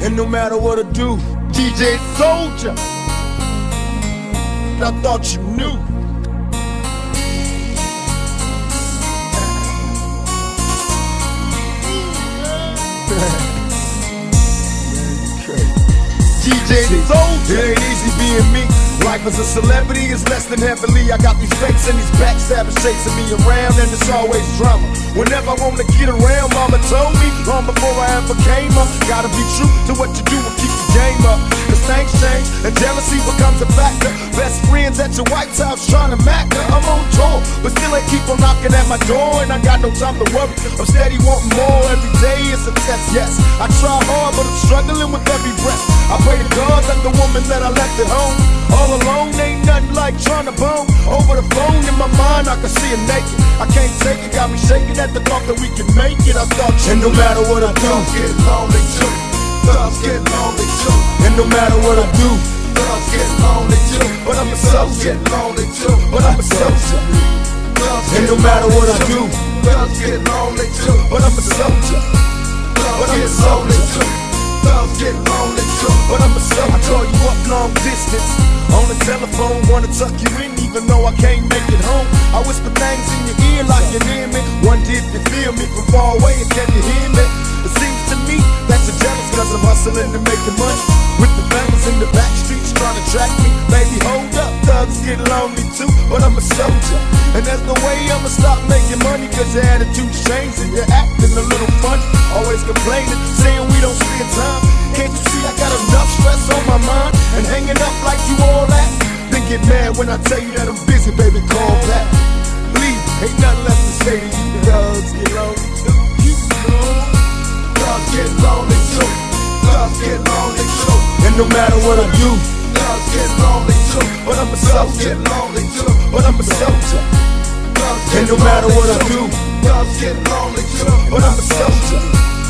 And no matter what I do, DJ Soldier, I thought you knew. DJ Soldier, it ain't easy being me. Life as a celebrity is less than heavily. I got these fakes and these backstabbers chasing me around, and it's always drama. Whenever I wanna get around, mama told me long before I ever came up, gotta be true to what you do and keep the game up. Cause things change and jealousy becomes a factor. Best friends at your White House trying to mac her. I'm on tour, but still they keep on knocking at my door, and I got no time to worry. I'm steady wanting more. Every day it's a test, yes. I try hard, but I'm struggling with every breath. I pray to God that the woman that I left at home all alone ain't nothing like trying to bone. Over the phone in my mind I can see her naked. I can't take it, got me shaking at the thought that we can make it. I thought you. And no matter what I do, thugs get lonely too. Thugs get lonely too. And no matter what I do, thugs get lonely too. But I'm a soldier, get lonely too. But I'm a soldier. And no matter what I do, thugs get lonely too. But I'm a soldier. But I'm a soldier. Thugs get lonely too. But I'm a soldier. I call you up long distance on the telephone, wanna tuck you in even though I can't make it home. I whisper things in your ear like you're near me. Wonder if you feel me from far away and can you hear me? It seems to me that you're jealous cause I'm hustling to make the money, with the fellas in the back streets trying to track me. Baby, hold up, thugs get lonely too, but I'm a soldier. And there's no way I'ma stop making money cause your attitude's changing. You're acting a little funny, always complaining, saying we don't spend time. Can't you see I got enough stress on my mind and hanging up like you all that? Then get mad when I tell you that I'm busy, baby, call back. Please, ain't nothing left to say to you. Thugs get lonely too. You know, thugs get lonely too. Thugs get lonely too. And no matter what I do, thugs get lonely too. But I'm a soldier, get lonely too. But I'm a soldier. And no matter what I do, thugs get lonely too. But I'm a soldier.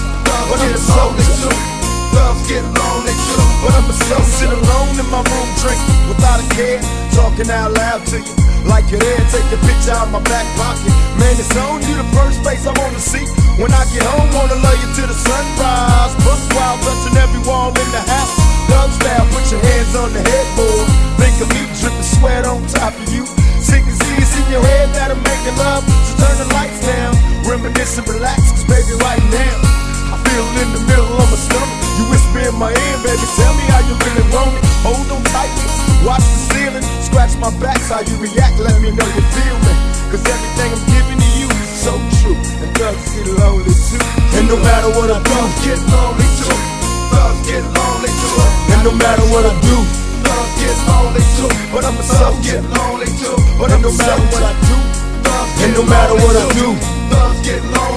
But I'm a soldier. Thugs get lonely too. But I'm a soldier. Sit alone in my room drinking without a care, talking out loud to you like you're there. Take a picture out my back pocket. Man, it's on you, the first face I wanna see. When I get home, wanna love you till the sunrise. Buck wild, touching every wall in the house. Thug style, put your hands on the headboard. Think of me dripping sweat on top of you. Sick disease in your head that I'm making love. So turn the lights down, reminisce and relax, cause baby right now I feel in the middle of my stomach. You whisper in my ear, baby, tell me how you really want it. Hold on tightly, watch the ceiling, scratch my back's how you react, let me know you feel me. Cause everything I'm giving to you is so true. And thugs get lonely too. And no matter what I do, thugs get lonely too. Thugs get lonely too. And no matter what I do, thugs get lonely too. But I'm a soldier, get lonely too. But no matter what I do, and no matter what I do, thugs get lonely.